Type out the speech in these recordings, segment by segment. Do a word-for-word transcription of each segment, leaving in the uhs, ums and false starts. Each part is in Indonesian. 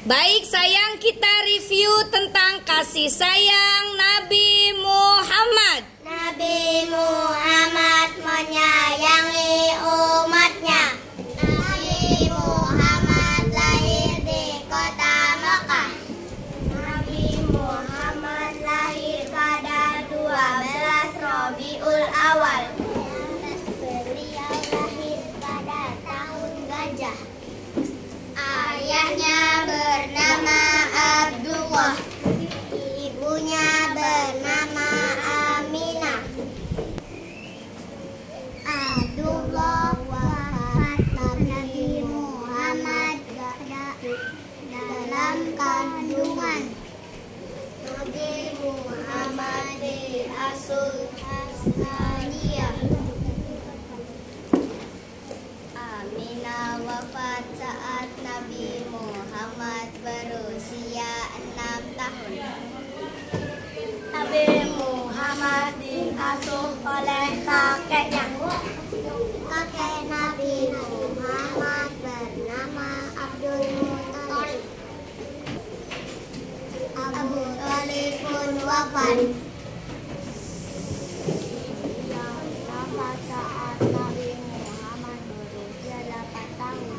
Baik sayang, kita review tentang kasih sayang Nabi Muhammad. Nabi Muhammad menyayangi umatnya. Nabi Muhammad lahir di kota Mekah. Nabi Muhammad lahir pada dua belas Rabiul Awal. Beliau lahir pada tahun gajah. Ayahnya bernama Abdullah, ibunya bernama Aminah. Abdullah wafat Nabi Muhammad dalam kandungan. Nabi Muhammad diasuh Hasnaniyah. Aminah wafat saat Nabi Muhammad berusia enam tahun. Nabi Muhammad diasuh oleh kakeknya. Kakek Nabi Muhammad bernama Abdul Muthalib. Abu Thalib pun wafat. Wafat saat Nabi Muhammad berusia delapan tahun.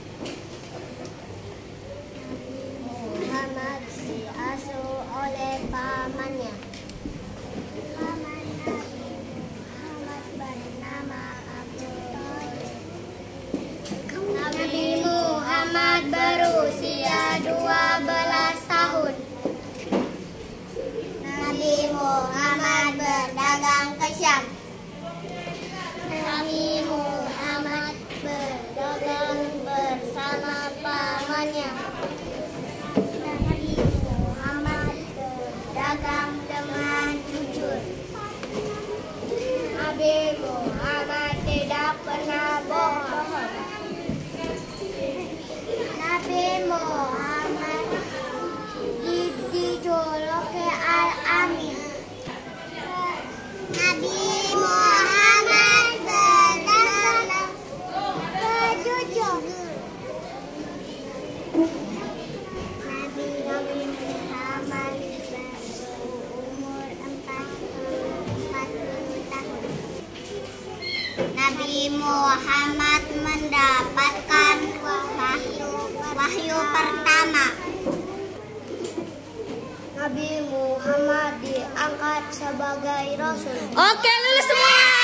Nabi Muhammad diasuh oleh pamannya. Paman Nabi Muhammad bernama Abdul Thalib. Nabi Muhammad berusia dua belas tahun. Nabi Muhammad berdagang ke Syam. Nabi Muhammad berdagang bersama pamannya. Nabi Muhammad berdagang dengan jujur. Nabi Muhammad tidak pernah bohong. Nabi Muhammad dijuluki Al-Amin. Nabi Muhammad berdagang berjujur. Nabi Muhammad berumur empat puluh tahun. Nabi Muhammad mendapatkan wahyu wahyu pertama. Nabi Muhammad diangkat sebagai rasul. Oke, lulus semua.